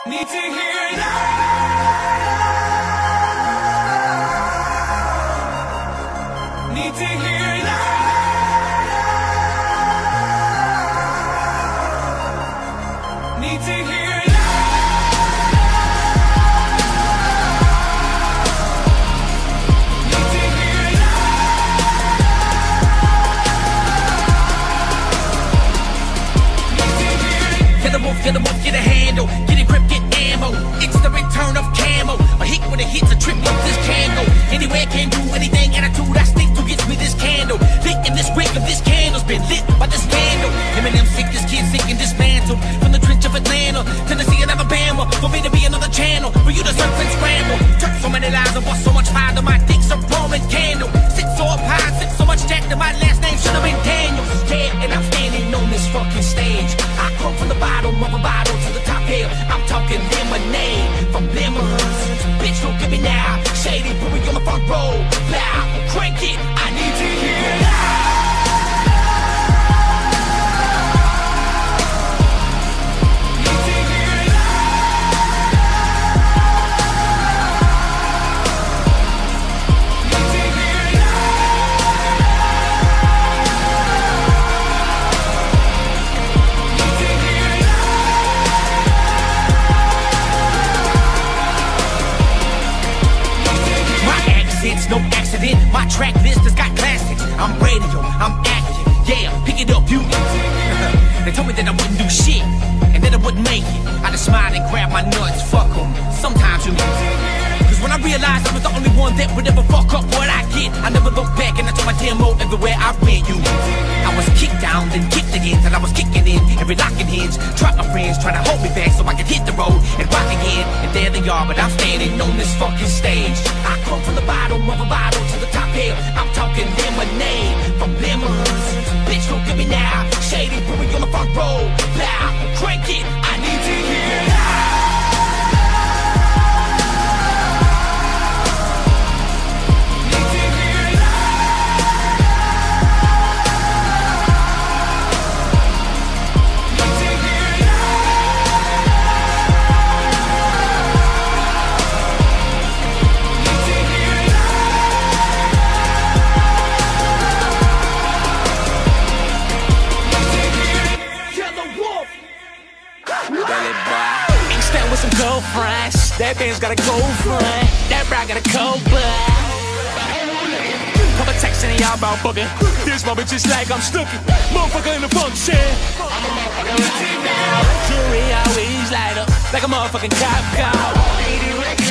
Need to hear it out. Need to hear it out. Need to hear it out. Get a wolf, get a handle, get a grip, get ammo. It's the return of camo. A hit with a hit's a trip up this candle. Anywhere can do anything, attitude I stick to gets me this candle. Lit in this wick of this candle's been lit by this candle. Eminem sick, this kid sick and dismantled. From the trench of Atlanta, Tennessee and Alabama. For me to be another channel, for you to surf and scramble. Took so many lives and bust so much fire that my dick's a Roman candle. Sit so up high, sit so much jack that my last name should've been Daniels. Yeah, and I'm standing on this fucking stage. I come from the bottom of a bottle to the top here. I'm talking lemonade from lemons. Bitch, look at me now. Shady, put me on the front row. Loud, crank it. I need to hear it out. It's no accident, my track list has got classics. I'm radio, I'm active, yeah, pick it up, you. They told me that I wouldn't do shit, and that I wouldn't make it. I just smiled and grabbed my nuts, fuck them. Sometimes you cause when I realized I was the only one that would ever fuck up what I get, I never looked back and I took my demo everywhere I went, you. I was kicked down, then kicked again, till I was kicking in every lock and hinge. Dropped my friends, trying to hold me back so I could hit the road and rock again. And there they are, but I'm standing on this fucking stage. I come from the bottom of a bottle to the top here. I'm talking lemonade from lemons. Bitch, look at me now. Shady, put me on the front row. Loud, crank it. I need to hear it out. Some girlfriends, that band's got a girlfriend, that bra got a cold blood. Couple texts and y'all about booking. This moment just like I'm stuck in. Motherfucker in the function. Jury always light up like a motherfucking cop car.